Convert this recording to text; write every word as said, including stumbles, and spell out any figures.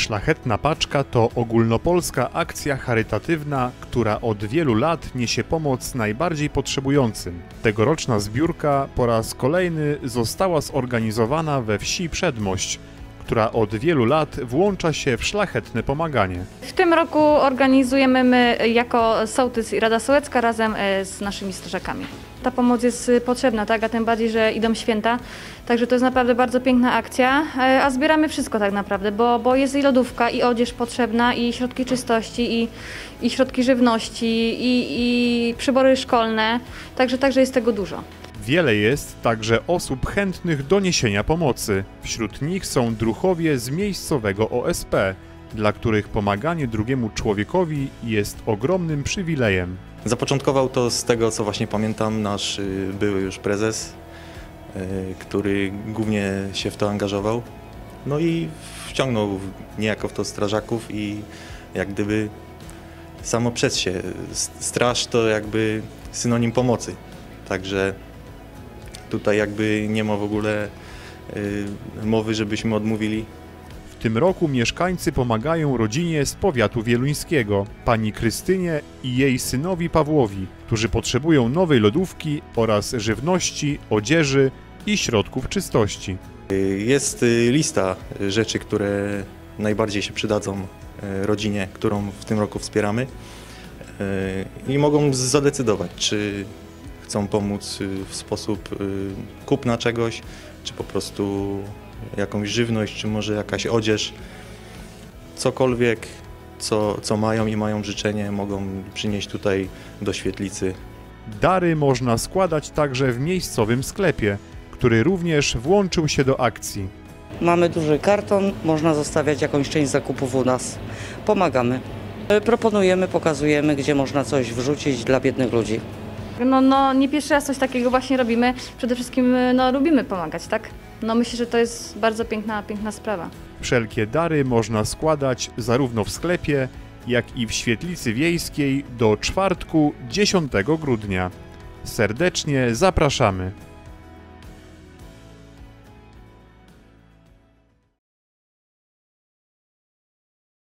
Szlachetna Paczka to ogólnopolska akcja charytatywna, która od wielu lat niesie pomoc najbardziej potrzebującym. Tegoroczna zbiórka po raz kolejny została zorganizowana we wsi Przedmość, która od wielu lat włącza się w szlachetne pomaganie. W tym roku organizujemy my jako sołtys i Rada Sołecka razem z naszymi strażakami. Ta pomoc jest potrzebna, tak? A tym bardziej, że idą święta. Także to jest naprawdę bardzo piękna akcja, a zbieramy wszystko tak naprawdę, bo, bo jest i lodówka, i odzież potrzebna, i środki czystości, i, i środki żywności, i, i przybory szkolne, także, także jest tego dużo. Wiele jest także osób chętnych do niesienia pomocy. Wśród nich są druhowie z miejscowego O S P, dla których pomaganie drugiemu człowiekowi jest ogromnym przywilejem. Zapoczątkował to z tego, co właśnie pamiętam, nasz były już prezes, który głównie się w to angażował. No i wciągnął niejako w to strażaków i jak gdyby samo przez się. Straż to jakby synonim pomocy. Także tutaj jakby nie ma w ogóle mowy, żebyśmy odmówili. W tym roku mieszkańcy pomagają rodzinie z powiatu wieluńskiego, pani Krystynie i jej synowi Pawłowi, którzy potrzebują nowej lodówki oraz żywności, odzieży i środków czystości. Jest lista rzeczy, które najbardziej się przydadzą rodzinie, którą w tym roku wspieramy i mogą zadecydować, czy chcą pomóc w sposób kupna czegoś, czy po prostu jakąś żywność, czy może jakaś odzież. Cokolwiek, co, co mają i mają życzenie, mogą przynieść tutaj do świetlicy. Dary można składać także w miejscowym sklepie, który również włączył się do akcji. Mamy duży karton, można zostawiać jakąś część zakupów u nas. Pomagamy. Proponujemy, pokazujemy, gdzie można coś wrzucić dla biednych ludzi. No, no nie pierwszy raz coś takiego właśnie robimy. Przede wszystkim no, lubimy pomagać, tak? No myślę, że to jest bardzo piękna, piękna sprawa. Wszelkie dary można składać zarówno w sklepie, jak i w świetlicy wiejskiej do czwartku dziesiątego grudnia. Serdecznie zapraszamy!